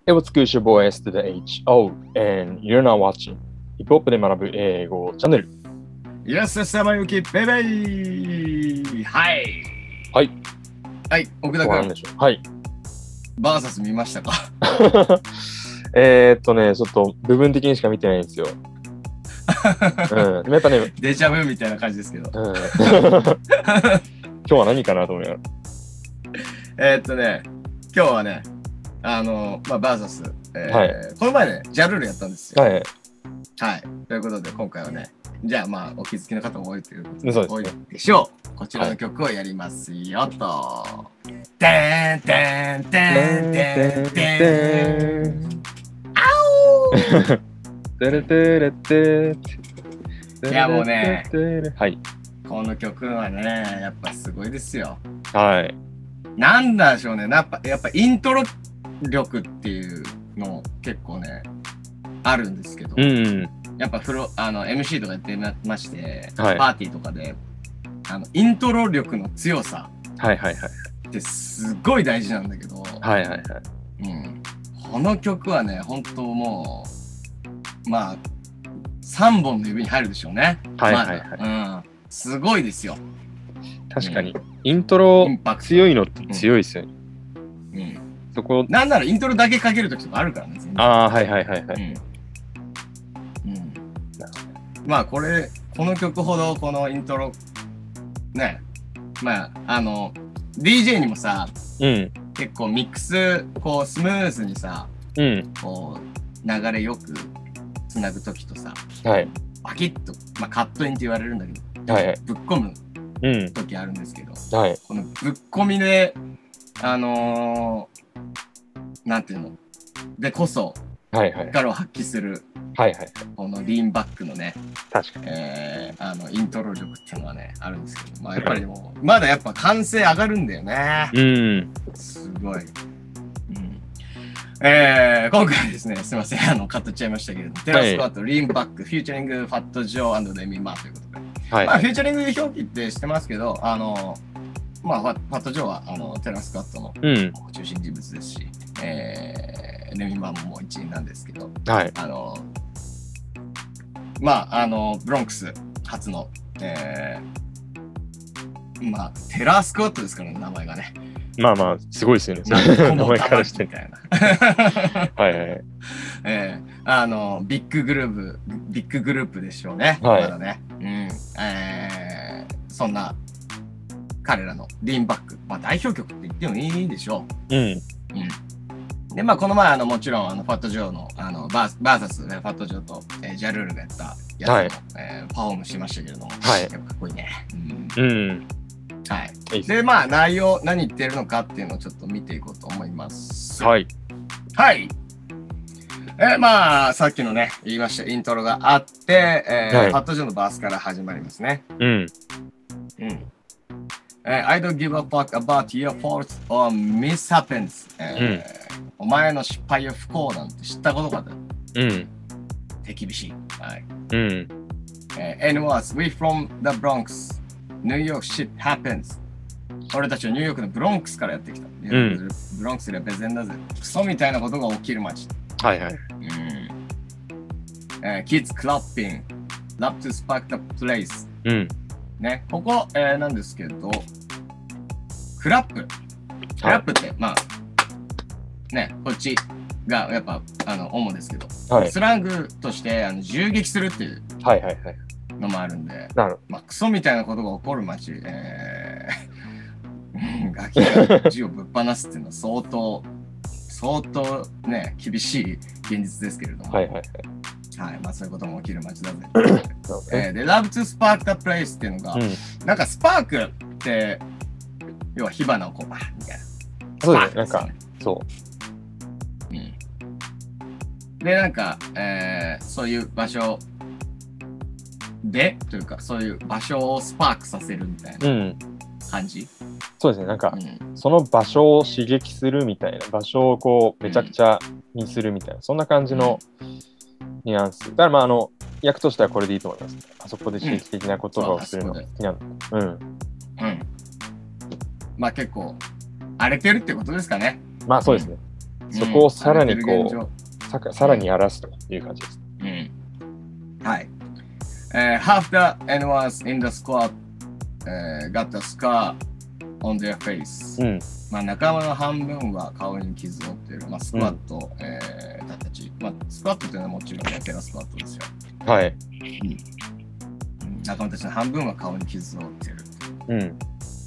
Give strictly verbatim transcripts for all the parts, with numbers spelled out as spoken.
Hey, what's good? Your boy S to the H O, and you're now watching ヒップホップで学ぶ英語チャンネル。 イエスです、山行き、ベベーはい。 はい。 はい、奥田君。 はい。 バーサス見ましたか？ えーっとね、ちょっと部分的にしか見てないんですよ。うん、やっぱね、 デジャブみたいな感じですけど。うん、 今日は何かなと思いながら。 えーっとね、今日はね、あの、まあ、バーサス、えーはい、この前ね、ジャルールやったんですよ。はい。はい。ということで、今回はね、じゃあまあ、お気づきの方も多いということで、多いでしょう。こちらの曲をやりますよと。はい、てんてんてんてんてん。あおーてれてれていやもうね、はい。この曲はね、やっぱすごいですよ。はい。なんだでしょうね、やっぱ、やっぱイントロ力っていうの結構ねあるんですけど、うんうん、やっぱフロあの エムシー とかやってまして、はい、パーティーとかであのイントロ力の強さってすごい大事なんだけど、はいはいはい、うん、この曲はね本当もうまあさんぼんの指に入るでしょうね。はいはいはい、まだ、うん、すごいですよ。 確かに、うん、イントロ強いのって強いですよね。 うん、うんそこなんならイントロだけかけるときとかあるからね。 ああ、はいはいはいはい。 うん。うん、まあこれ、この曲ほどこのイントロ、ね、まああの、ディージェー にもさ、うん、結構ミックス、こうスムーズにさ、うん、こう流れよくつなぐときとさ、はい、バキッと、まあカットインって言われるんだけど、はいはい、ぶっ込むときあるんですけど、うんはい、このぶっ込みで、あのー、なんていうのでこそ、はいはい、力を発揮する、はいはい、このリーンバックのね、確かに、えー、あのイントロ力っていうのはね、あるんですけど、まあやっぱりでも、まだやっぱ完成上がるんだよね。うん。すごい。うん、えー、今回ですね、すみません、あの、カットっちゃいましたけれども、テラスコアとリーンバック、フューチャリング、ファットジョー&レミマーということで、はい、まあ、フューチャリング表記って知ってますけど、あの、まあ、ファットジョーはあのテラスカットの中心人物ですし、うん、えー、レミマンも一員なんですけど、はい、あのまああのブロンクス初の、えー、まあテラスクワットですからね、名前がね。 まあまあすごいですよね。名前からしてみたいな。はいはい。えー、あのビッググループビッググループでしょうね。はい、まだね。うん。えー、そんな。彼らのリーンバック、まあ、代表曲って言ってもいいでしょう。うん。うん、で、まあ、この前、あのもちろん、あのファットジョーのあのバーバーサス、ね、ファットジョーと、えー、ジャルールがやったやつも、はいえー、パフォームしましたけれども、はい、やっぱかっこいいね。うん。うん、はい。で、まあ、内容、何言ってるのかっていうのをちょっと見ていこうと思います。はい。はい。えー、まあ、さっきのね、言いましたイントロがあって、えーはい、ファットジョーのバースから始まりますね。うん。うん。Uh, I don't give a fuck about your faults or mishaps、uh, うん。お前の失敗は不幸なんて知ったことかだ。うん。手厳しい。はい。うん。Uh, Anyways, we from the Bronx. New York shit happens. 俺たちはニューヨークのブロンクスからやってきた。うん、ブロンクスでは別然だぜ。クソみたいなことが起きる街。はいはい。うん。Uh, kids clapping. Love to spark the place. うん。ね、ここ、えー、なんですけど、クラップ。クラップって、はい、まあ、ね、こっちがやっぱあの主ですけど、はい、スラングとしてあの銃撃するっていうのもあるんで、はいはいはい、まあ、クソみたいなことが起こる街、えー、ガキが銃をぶっ放すっていうのは相当、相当ね、厳しい現実ですけれども。はいはいはいはい、まあそういうことも起きる街だぜ。えー、で、Love to Spark the Place っていうのが、うん、なんかスパークって、要は火花をこう、バーみたいな。 そうですね、なんか、そう。 うん。で、なんか、えー、そういう場所で、というか、そういう場所をスパークさせるみたいな感じ、うん、 そうですね、なんか、うん、その場所を刺激するみたいな、場所をこう、めちゃくちゃにするみたいな、そんな感じの、うんニュアンス。だからまああの役としてはこれでいいと思います。あそこで刺激的な言葉をするのが好きなの。うん。うん。 まあ結構荒れてるってことですかね。 まあそうですね。 そこをさらにこう、うん、さ, さらにやらすという感じです。 うん。はい。Uh, half the anyone in the squad、uh, got a scar on their face、うん、まあ仲間の半分は顔に傷を負っている、まあ、スクワット、うんえー、たち、まあ、スクワットというのはもちろんねテラスクワットですよ。 はい、 うん、仲間たちの半分は顔に傷を負っている。 うん。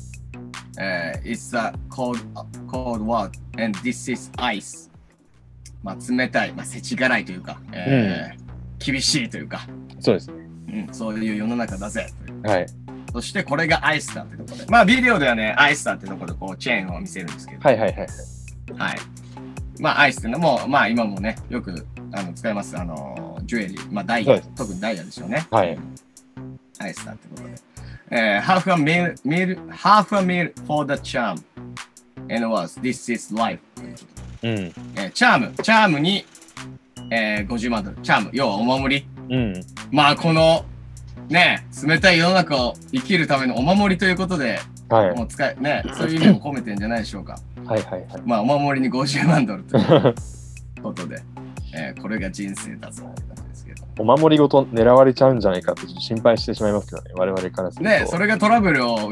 Uh, it's a cold, cold word and this is ice。まあ冷たい、まあ世知辛いというか、えーうん、厳しいというか、 そうですね。 うん、そういう世の中だぜという。 はい。 そしてこれがアイスだってところで、まあビデオではね、アイスだってところでこうチェーンを見せるんですけど、 はいはいはい。 はい。まあアイスっていうのも、まあ今もね、よくあの使います、あの、ジュエリー、まあダイヤ、特にダイヤですよね。 はい。 アイスだってことで。えー、half a meal, meal, half a meal for the charm and was, this is life。 うん。 えー、チャーム、チャームに、えー、ごじゅうまんドル、チャーム、要はお守り。 うん。 まあこの、ね、冷たい世の中を生きるためのお守りということで、はい、もう使い、ね、そういう意味も込めてんじゃないでしょうか。 はいはいはい。 まあお守りにごじゅうまんドルということで、えー、これが人生だぞって感じですけど。 お守りごと狙われちゃうんじゃないかって心配してしまいますけどね、我々からすると。 ね、それがトラブルを、はい、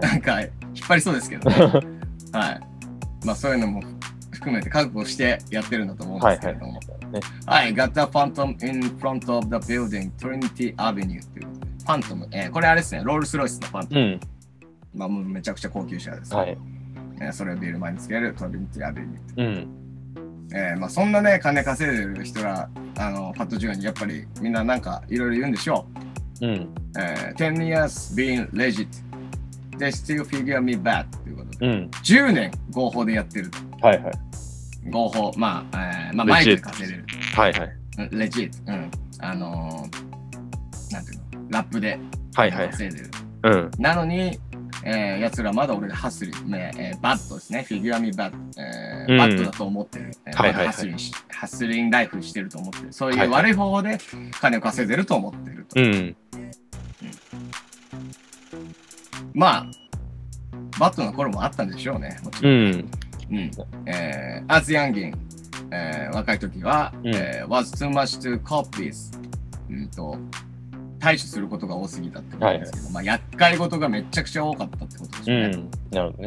なんか引っ張りそうですけどね。はい。まあそういうのも含めて覚悟してやってるんだと思うんですけれども。はい、はい、Got a phantom in front of the building, Trinity Avenue ということで。ファントム、えー、これあれですね、ロールスロイスのファントム。うん、まあもうめちゃくちゃ高級車です、ね。はい。えー、それをビル前につけるトリニティアベニュー。うん。えー、まあそんなね、金稼いでる人ら、あの、ファットジュアにやっぱりみんななんかいろいろ言うんでしょう。うん。えー、ten years being legit, they still figure me bad ということで。うん。じゅうねん合法でやってる。 はいはい。 合法、まあ、えー、まあマイクで稼いでる。 はいはい。 レジット、うん。あのー、なんていうのラップで稼いでる。 はいはい、うん。 なのに、えー、やつらまだ俺がハッスリング、ねえー、バッドですね。フィギュアミバッド、えーうん、バッドだと思ってる。えーはいはいはい、ハッスリング、ハッスリングライフしてると思ってる。そういう悪い方法で金を稼いでると思ってると。 はいはいうん、 まあ、バッドの頃もあったんでしょうね。もちろん。うんうんえー、as youngin、えー、若い時は、うんえー、was too much to cope with、うんと対処することが多すぎたってことですけど、はいはい、まあ厄介事がめちゃくちゃ多かったってことですよね。うん、 なるほどね。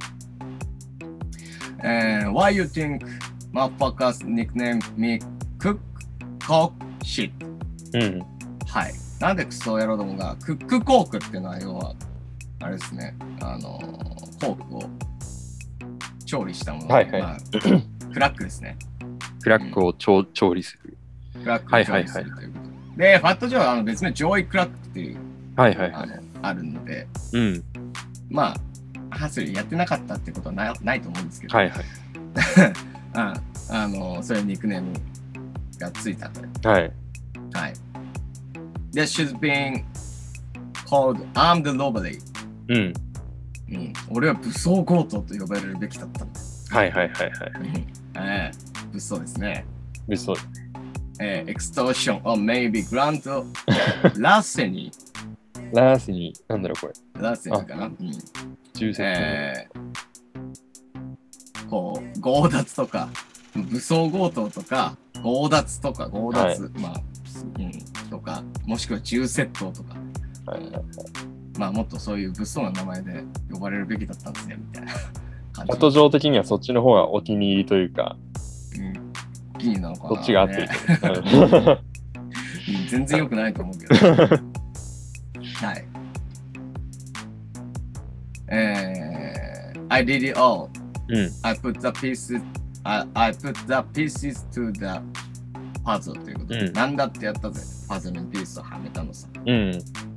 うんえー、Why you think motherfuckers nickname me cook cock shit？ うん。はい。なんでクソ野郎どもがクックコークっていうのは要はあれですね、あのー、コークを調理したもの、 はいはいまあ、クラックですね。 クラックを調、うん、調理する。 クラックを調理するということ。はいはいはいで、ファットジョーはあの別名ジョイクラックっていう、 はいはいはい、 あのあるので、 うん、 まあ、ハスリーやってなかったってことは な, ないと思うんですけど、 はいはい、 あ, あのそういうニックネームがついたという。 はい。 はい。で、she's been called armed robbery。 うん。 うん。俺は武装強盗と呼ばれるべきだったんだ。 はいはいはいはい。 えー、物騒ですね。 物騒ですね。 えー、extortion or maybe grand larceny。 ラーセニー、なんだろうこれ。 ラーセニーかな、うん、 銃声、 えー。こう、強奪とか、武装強盗とか、強奪とか、強奪、はい、まあ、うん、とか、もしくは銃窃盗とか。 はいはいはい、 まあ、もっとそういう物騒な名前で呼ばれるべきだったんですね、みたいな感じ。 ファット上的にはそっちの方がお気に入りというか、 うんいいなのかな、 どっちが合ってる、ね、 全然良くないと思うけど。はい。えー、I did it all、うん。I put the pieces, I, I put the pieces to the puzzle ということで、うん、なんだってやったぜ。パズルにピースをはめたのさ。 うん。うん。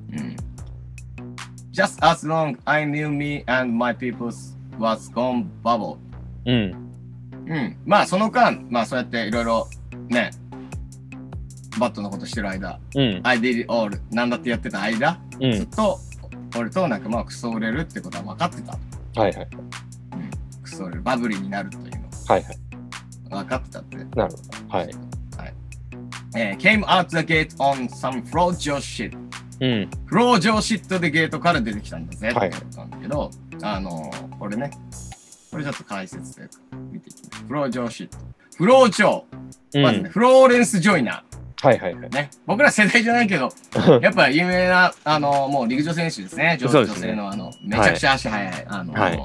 Just as long I knew me and my people was gone bubble。 うん。 うん、まあその間、まあそうやっていろいろね、バットのことしてる間、 うん、 I did it all なんだってやってた間、 うん、 ずっと俺となんかまあクソ売れるってことは分かってた。 はいはい。 うん、クソ売れる、バブリーになるというの。 はいはい。 分かってたって。 なるほど。はい。はいえー、came out the gate on some fraudulent shit。 うん。 フロージョーシットでゲートから出てきたんだぜってことなんだけど、はい、あのー、これね、 これちょっと解説で見ていきます。フロー上シット。フロー上。まずね、うん、フローレンス・ジョイナー。はいはいはい。 ね。僕ら世代じゃないけど、やっぱ有名な、あの、もう陸上選手ですね。女性の、あの、めちゃくちゃ足速い、はい、あの、はい、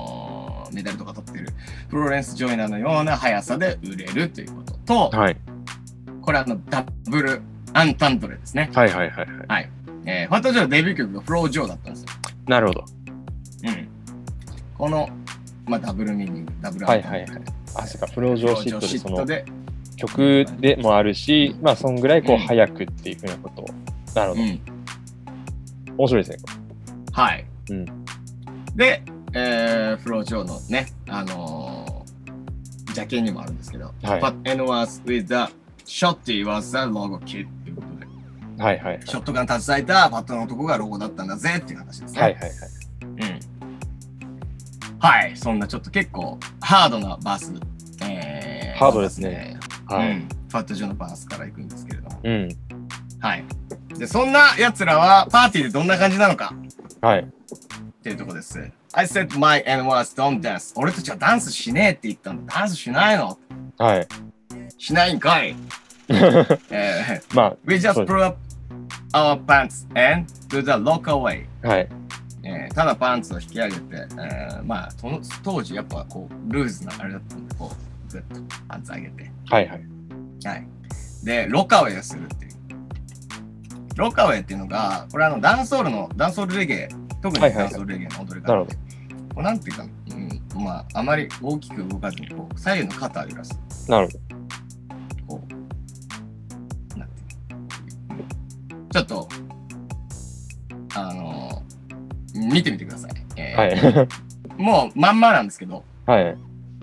メダルとか取ってる、フローレンス・ジョイナーのような速さで売れるということと、はい、これあの、ダブル・アンタンドレですね。 はいはいはいはい。 はい。えー、ファット・ジョーのデビュー曲がフロー・ジョーだったんですよ。 なるほど。 うん。この、まあ、ダブルミーニング、ダブルアンタンドレ。はいはいはい。あ、そうか、フロー・ジョーシットでその曲でもあるし、まあ、そんぐらいこう、うん、速くっていうふうなことを。なるほど。うん、面白いですね。 はい。うん、で、えー、フロー・ジョーのね、あのー、ジャケにもあるんですけど、はい、But N was with the shotty was the logo kid ということで、 はいはい、はい。 ショットガン携えたパッドの男がロゴだったんだぜっていう話ですね。 はいはいはい。 うん。はい、そんなちょっと結構ハードなバース。 えー、ハードですね。 はい、うん。ファット・ジョーのバースから行くんですけれども。うん。はい。で、そんな奴らはパーティーでどんな感じなのか。 はい。 っていうとこです。I said my N words don't dance. 俺たちはダンスしねえって言ったんだ。ダンスしないの？ はい。 しないんかい。えー、まあ、We just pull up our pants and do the local way. はい。 えー、ただパンツを引き上げて、えー、まあ、その当時やっぱこう、ルーズなあれだったんで、こう、ぐっとパンツ上げて。 はいはい。 はい。で、ロカウェイをするっていう。ロカウェイっていうのが、これあの、ダンソールの、ダンソールレゲエ、特にダンソールレゲエの踊り方で、はいはいはい、こうなんていうか、うん、まあ、あまり大きく動かずに、こう、左右の肩を揺らす。 なるほど。 こう、なんていうちょっと、あのー、見てみてください。えー、はい。もう、まんまなんですけど、 はい。 はい。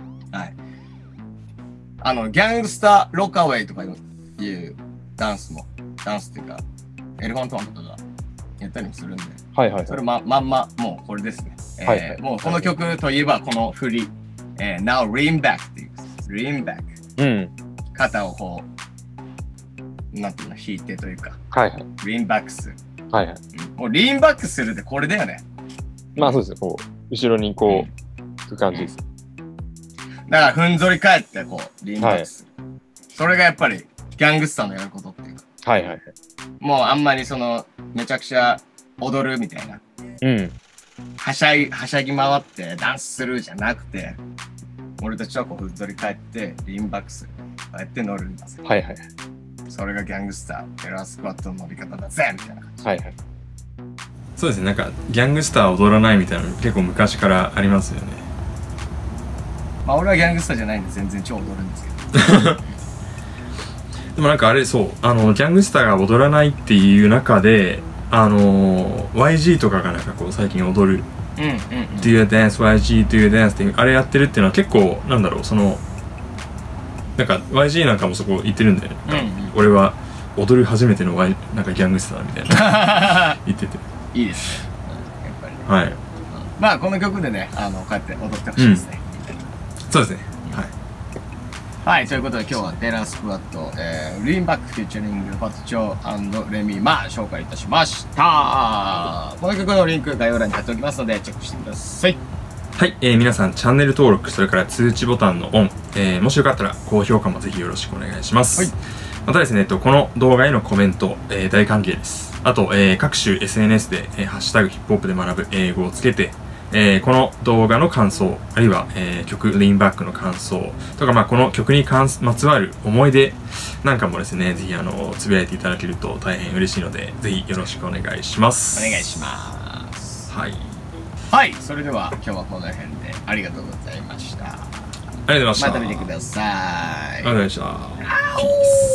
あの、ギャングスターロカウェイとかいうダンスも、ダンスっていうか、エレファントマンとかがやったりもするんで、 はいはい、はい。 それま、まんま、もうこれですね。えーはいはい、もうこの曲といえば、この振り、えー、Now lean back っていう、lean back。うん。肩をこう、なんていうの、引いてというか、 はいはい。 lean back する。 はいはい。 もう lean back するってこれだよね。 まあそうですね、こう、後ろにこう、うん、行く感じです。 だから、ふんぞり返って、こう、リンバックする、はい。それがやっぱり、ギャングスターのやることっていうか。 はいはいはい。 もう、あんまりその、めちゃくちゃ踊るみたいな。 うん。 はしゃい、はしゃぎ回ってダンスするじゃなくて、俺たちはこう、ふんぞり返って、リンバックする。こうやって乗るんだぜ。 はいはい。 それがギャングスター、テラースクワットの乗り方だぜみたいな感じ。 はいはい。 そうですね、なんか、ギャングスター踊らないみたいなの結構昔からありますよね。 まあ俺はギャングスターじゃないんで全然超踊るんですけどでもなんかあれそうあのギャングスターが踊らないっていう中であの ワイジー とかがなんかこう最近踊る、 うんうんうん、 Do you dance ワイジー Do you dance っていうあれやってるっていうのは結構なんだろうそのなんか ワイジー なんかもそこ言ってるんだよね、うんうん、俺は踊る初めての、y、なんかギャングスターみたいな言ってていいですね、やっぱり、 はい、 まあこの曲でねあのこうやって踊ってほしいですね、 うん、そうですね、はい、 はい、ということで今日はテラースクワット、えー、リーンバックフューチャリングファットチョー&レミーマ紹介いたしました。この曲のリンク概要欄に貼っておきますのでチェックしてください。 はい、えー、皆さんチャンネル登録それから通知ボタンのオン、えー、もしよかったら高評価もぜひよろしくお願いします、はい、またですね、この動画へのコメント、えー、大歓迎です。あと、えー、各種 エスエヌエス で、えー、ハッシュタグヒップホップで学ぶ英語をつけて、えー、この動画の感想、あるいは、えー、曲リーンバックの感想とか、まあ、この曲に関すまつわる思い出なんかもですね、ぜひあのつぶやいていただけると大変嬉しいので、ぜひよろしくお願いします。 お願いします。 はい。 はい、それでは今日はこの辺でありがとうございました。ありがとうございました。 また見てください。 ありがとうございました。